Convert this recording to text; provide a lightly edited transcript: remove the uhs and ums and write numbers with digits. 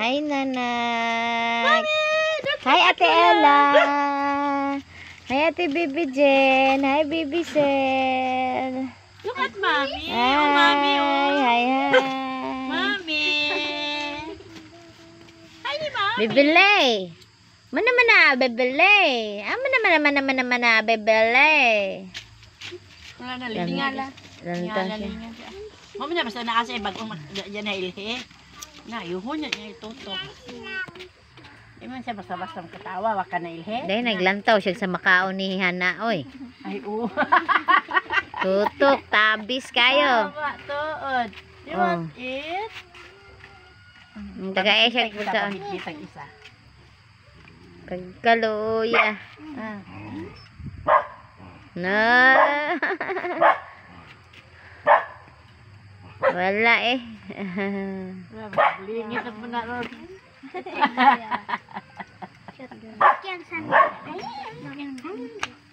Hi, Nanak. Hi, Ate Ella. Hi, Ate Bibi Jen. Hi, Bibi Sel. Look at Mommy. Hi. Oh, Mommy, oh. Hi, hi. Mommy. Hi, Mommy. Bibili. Mana bibili. Mana bibili. Wala na, lingala. Lantas siya. Mami na, basta naasa bagong dyan na ilhi. Na, yuhon niya itutok. Iman siya basta-basta katawa, waka na ilhi. Dahil naglantaw siya sa Macau ni Hana, oy. Ay, oo. Tutok, tabis kayo. Tama, tuod. You want it? Taga-e siya po sa... Pagkitang isa. Pagkaluya. Na. Wala eh. Lingit at mo na ron. Kian san.